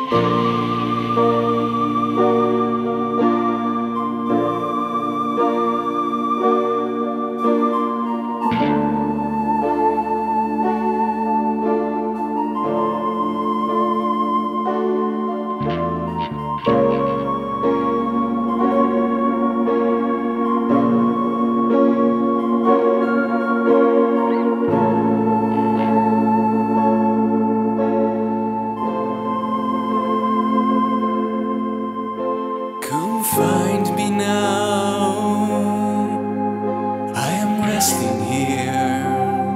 Find me now, I am resting here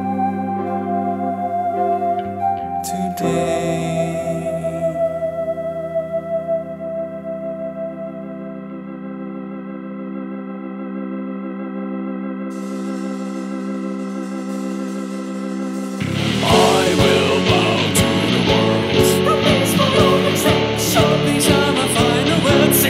today. I will bow to the world. These are my final words.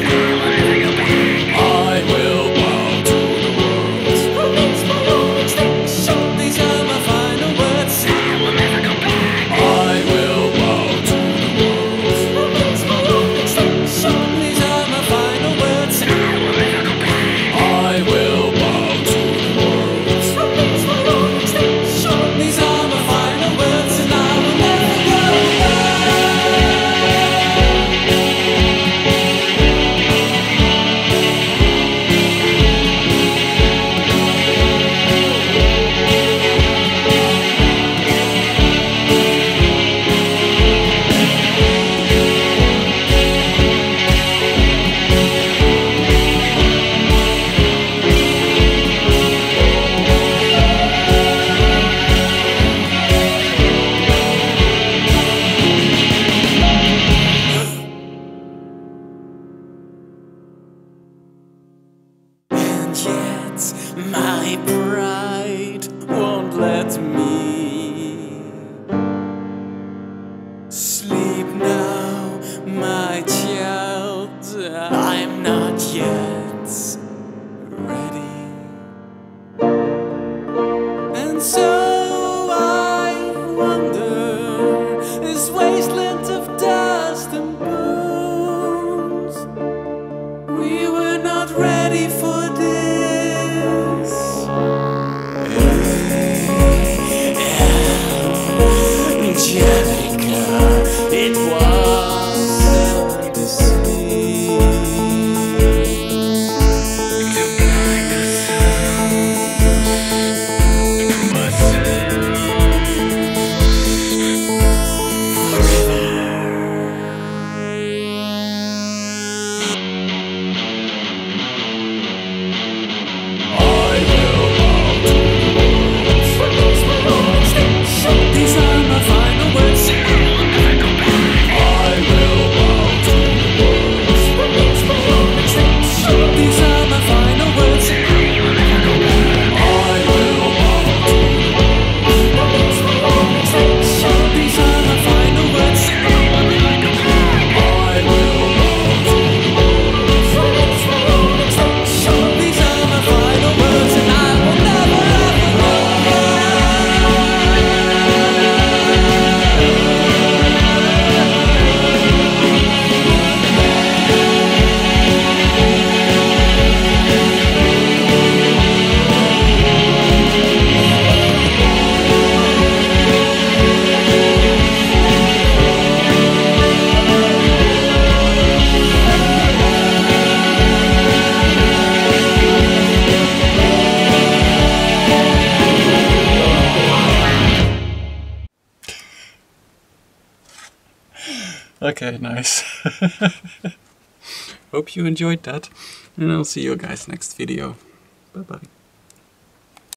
My pride won't let me sleep now, my child. I'm not yet ready, and so I wander this wasteland of dust and bones. We were not ready for this. It was the sea to blind myself I will bow to the world. These are my final words. Okay, nice. Hope you enjoyed that, and I'll see you guys next video. Bye bye.